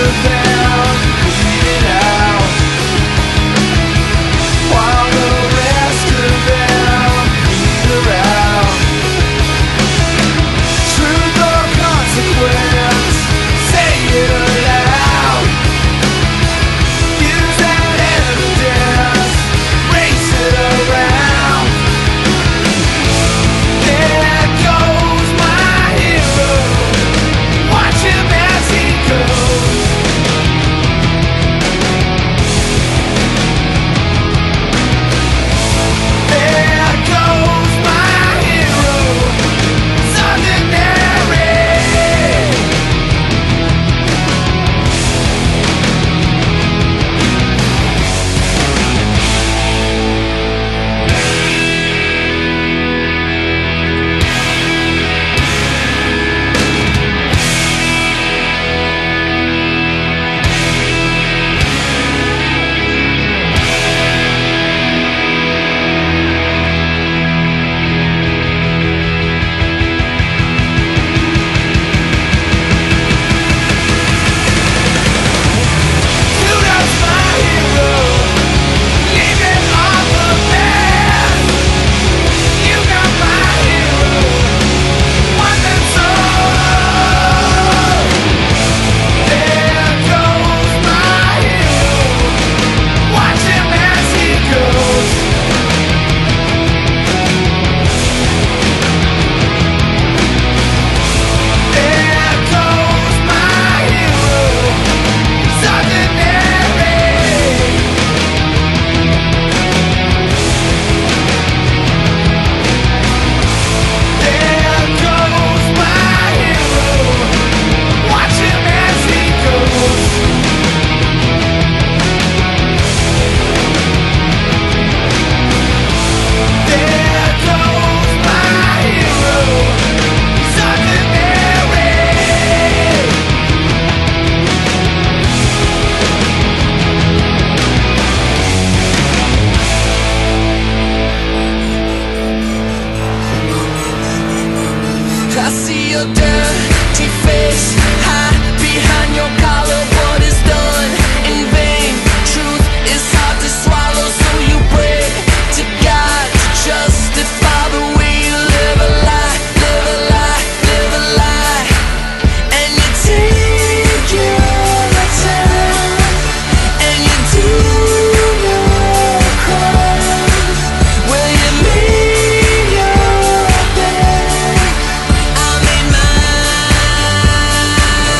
I see your dirty face hide behind your collar. What is done in vain? Truth is hard to swallow, so you pray to God to justify the way you live a lie, live a lie, live a lie. And you take your time, and you do your crime. Will you make your bed? I made mine.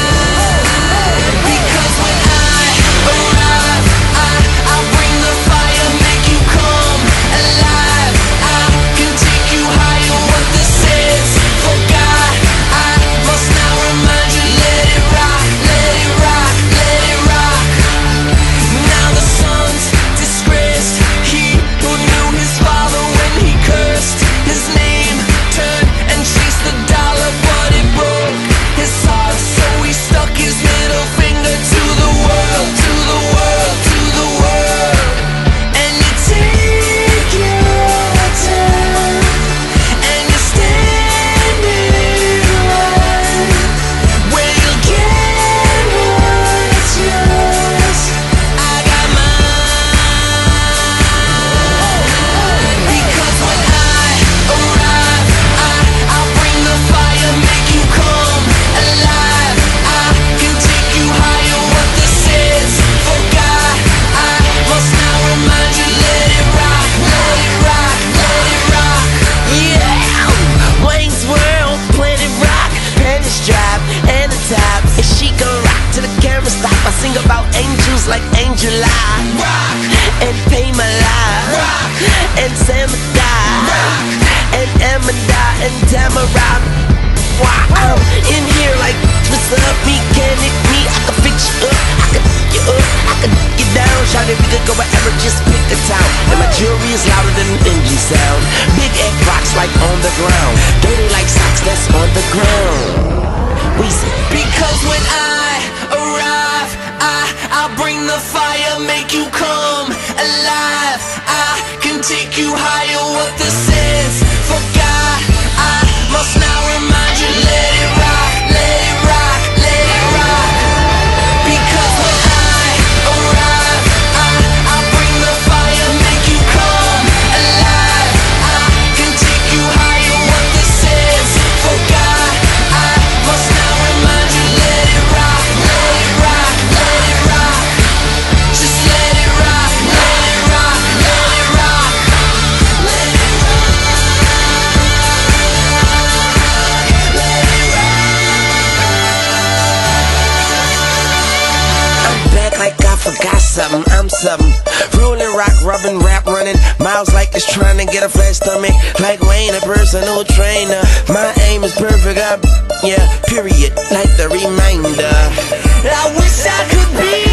Because when I arrive, I'll bring the fire, make you come alive. I can take you higher. What this is, for God, I must now remind you. Let it rock, let it rock, let it rock. Now the son's disgraced, he who knew his father when he cursed his name, turned and chased the dollar, but it broke his heart, so he stuck his middle finger to the world, to the world, to the world. And you take your time, and you stand in line, where you'll get what's yours. I got mine. Because when I arrive, I'll bring the fire, make you come alive. I can take you higher. What this is, for God, I must now remind you. Let it rock, let it rock, let it rock. Yeah, Wayne's World, Planet Rock, Penny's Drive, and the top. And she gon' rock till the camera stop. I sing about angels like Angel Eye, rock, and Pay My Life, rock, and Sam Die, and Emma and Tamara. Wow, I'm in here like, what's up, mechanic me? I can fix you up, I can pick you up, I can dig you down. Shout if we could go wherever, just pick a town. And my jewelry is louder than an engine sound. Big egg rocks like on the ground, dirty like socks that's on the ground. We say, because when I arrive, I'll bring the fire, make you forgot something, I'm something. Rolling, rock, rubbing, rap, running. Miles like it's trying to get a flat stomach. Like Wayne, a personal trainer. My aim is perfect, yeah, period. Like the reminder. I wish I could be